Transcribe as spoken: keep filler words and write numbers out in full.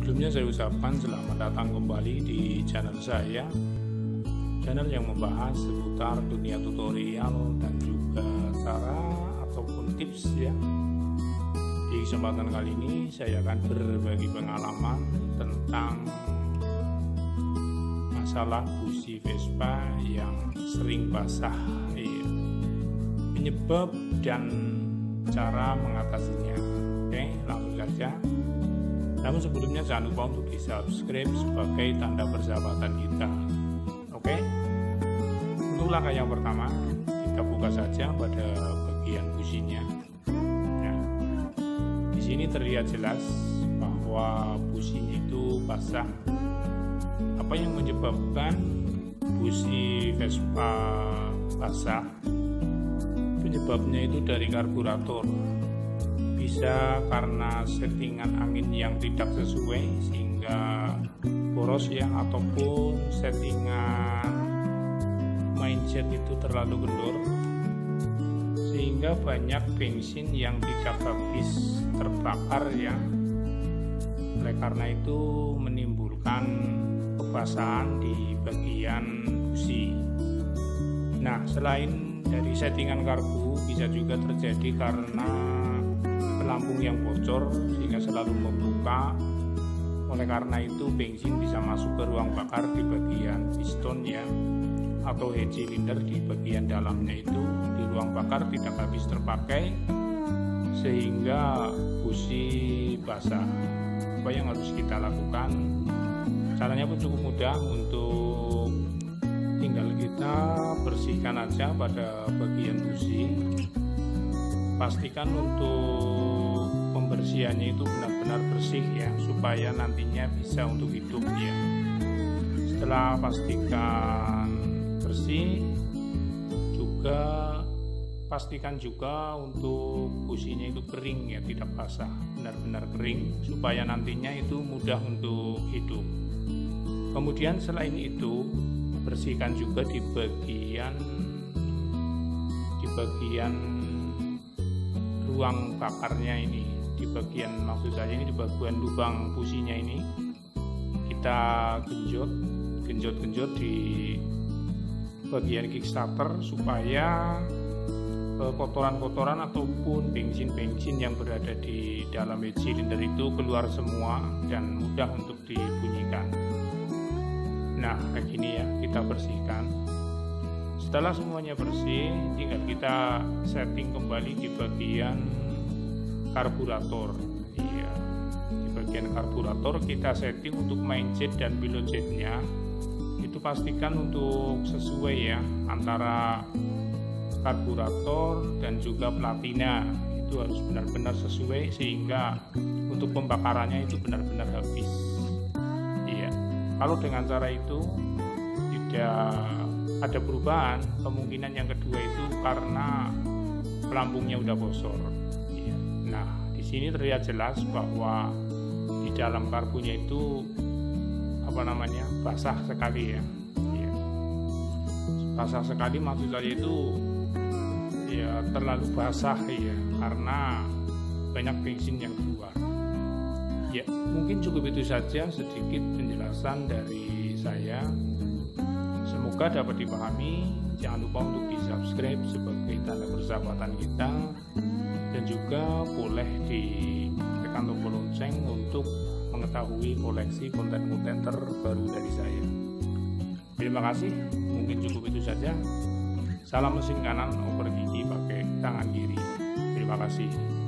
Sebelumnya saya ucapkan selamat datang kembali di channel saya, channel yang membahas seputar dunia tutorial dan juga cara ataupun tips ya. Di kesempatan kali ini saya akan berbagi pengalaman tentang masalah busi Vespa yang sering basah ya. Penyebab dan cara mengatasinya. Oke, langsung saja. Namun sebelumnya jangan lupa untuk di subscribe sebagai tanda persahabatan kita. Oke. Untuk langkah yang pertama, kita buka saja pada bagian businya. Ya. Di sini terlihat jelas bahwa businya itu basah. Apa yang menyebabkan busi Vespa basah? Penyebabnya itu dari karburator. Bisa karena settingan angin yang tidak sesuai sehingga boros ya, ataupun settingan mindset itu terlalu kendor sehingga banyak bensin yang tidak habis terbakar ya. Oleh karena itu menimbulkan kebasahan di bagian busi. Nah, selain dari settingan karbu, bisa juga terjadi karena pelampung yang bocor sehingga selalu membuka. Oleh karena itu bensin bisa masuk ke ruang bakar di bagian piston ya, atau head cylinder di bagian dalamnya itu di ruang bakar tidak habis terpakai sehingga busi basah. Apa yang harus kita lakukan? Caranya pun cukup mudah. Untuk tinggal kita bersihkan aja pada bagian busi. Pastikan untuk pembersihannya itu benar-benar bersih ya, supaya nantinya bisa untuk hidup ya. Setelah pastikan bersih, juga pastikan juga untuk businya itu kering ya, tidak basah, benar-benar kering supaya nantinya itu mudah untuk hidup. Kemudian selain itu, bersihkan juga di bagian di bagian ruang bakarnya ini, di bagian maksud saya ini di bagian lubang businya ini kita genjot genjot genjot di bagian kickstarter supaya kotoran-kotoran ataupun bensin-bensin yang berada di dalam head cylinder itu keluar semua dan mudah untuk dibunyikan. Nah, kayak gini ya, kita bersihkan. Setelah semuanya bersih, tinggal kita setting kembali di bagian karburator. Iya, di bagian karburator kita setting untuk main jet dan pilot jetnya. Itu pastikan untuk sesuai ya, antara karburator dan juga platina. Itu harus benar-benar sesuai sehingga untuk pembakarannya itu benar-benar habis. Iya, kalau dengan cara itu tidak ada perubahan, kemungkinan yang kedua itu karena pelampungnya udah bocor. Ya. Nah, di sini terlihat jelas bahwa di dalam karbunya itu apa namanya basah sekali ya. Ya. Basah sekali maksud saya itu ya terlalu basah ya, karena banyak bensin yang keluar. Ya, mungkin cukup itu saja sedikit penjelasan dari saya. Semoga dapat dipahami. Jangan lupa untuk di subscribe sebagai tanda persahabatan kita, dan juga boleh ditekan tombol lonceng untuk mengetahui koleksi konten-konten terbaru dari saya. Terima kasih, mungkin cukup itu saja. Salam mesin kanan, oper gigi pakai tangan kiri. Terima kasih.